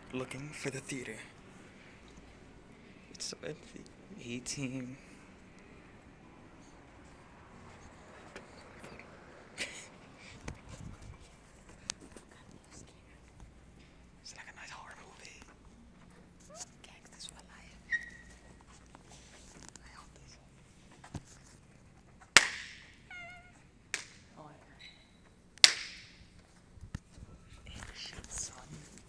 looking for the theater. It's so empty. 18. It's like a nice horror movie. Gangsters for life. I hope this. Oh, shit, son.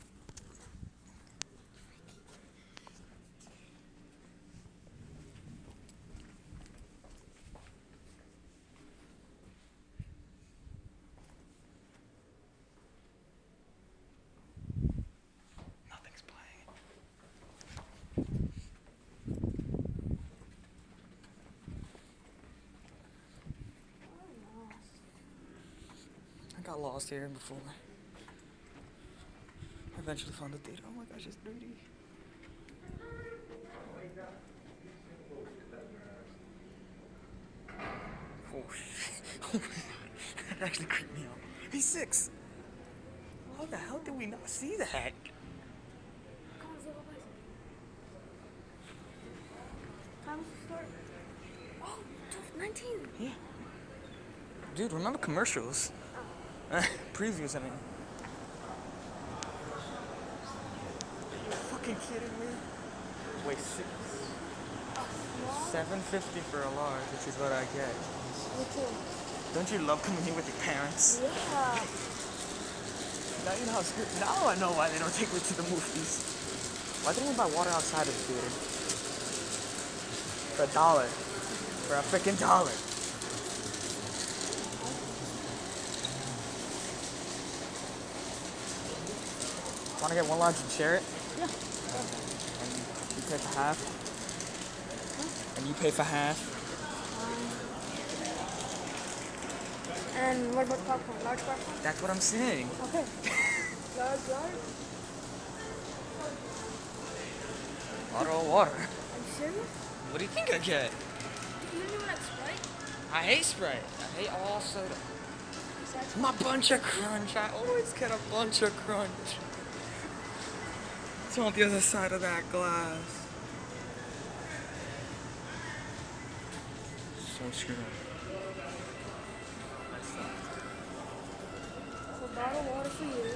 Nothing's playing. I got lost here before. I eventually found the theater. Oh my gosh, it's 3D. Oh shit. That actually creeped me out. He's 6. How the hell did we not see that? Oh, 19. Yeah. Dude, remember commercials? Previews, I mean. Are you fucking kidding me? Wait, $7.50 for a large, which is what I get. Me too. Don't you love coming here with your parents? Yeah. Now you know how screwed. Now I know why they don't take me to the movies. Why didn't we buy water outside of the theater? For $1. For a freaking $1. Want to get one large and share it? Yeah. And you pay for half? And you pay for half? And what about popcorn? Large popcorn? That's what I'm saying. Okay. Large. Bottle of water. Are you serious? What do you think I get? You don't even like Sprite? I hate Sprite. I hate all soda. Besides My bunch of crunch. I always get a bunch of crunch. It's on the other side of that glass. So screwed up. So a bottle of water for you.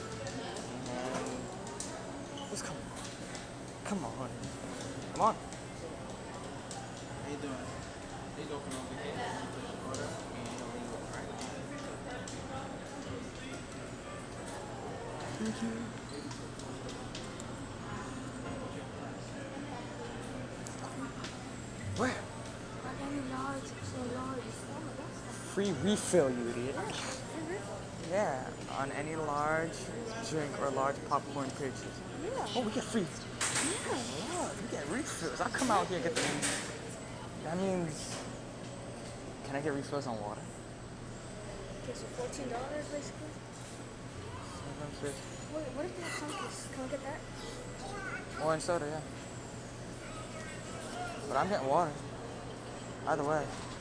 Just come on. Come on. Come on. How you doing? Please open over here. Order. Thank you. Where? Like any large, so large. Oh my gosh. Free refill, you idiot. Is it? Yeah, on any large drink or large popcorn purchase. Yeah. Oh, we get free. Yeah. Look, we get refills. I'll come out here and get the. That means. Can I get refills on water? Okay, so $14 basically. $7.50. Wait, what if they have Sunkist? Can we get that? Orange soda, yeah. But I'm getting water. Either way.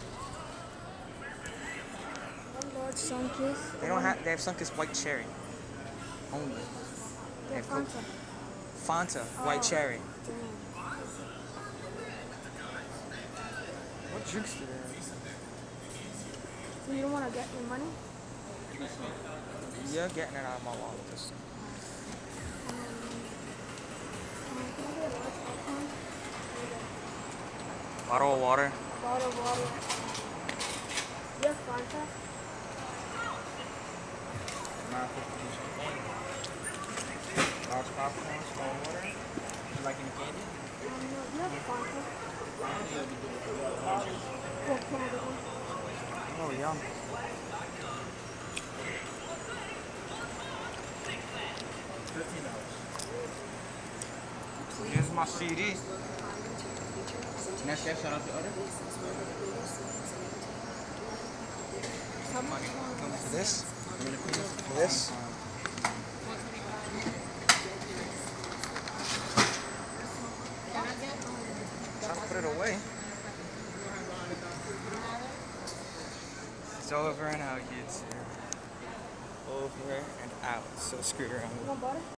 One large Sunkist. They don't have. They have Sunkist white cherry. Only. They have Coke. Fanta. Fanta white cherry. Damn. What drinks do they have? So you don't want to get your money? You're getting it out of my wallet this time. Can I get a large popcorn? Bottle of water. Bottle of water. You have Fanta? Large popcorn, small water. You like any candy? No, you have Fanta? Yeah, can I get one? Oh, yum. Here's my CD. Next step, shout out the order. Money. For this? For this? Try to put it away. It's over and out, kids. Over and out. So screwed around. You want butter?